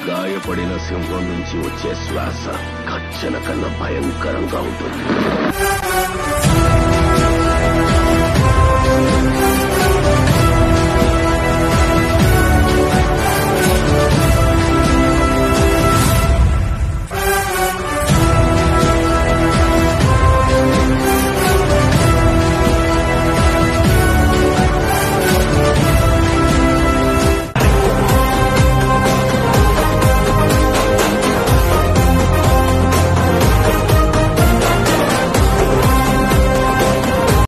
గాయపడిన సింహం నుంచి వచ్చే శ్వాస గర్జన కన్నా భయంకరంగా ఉంటుంది.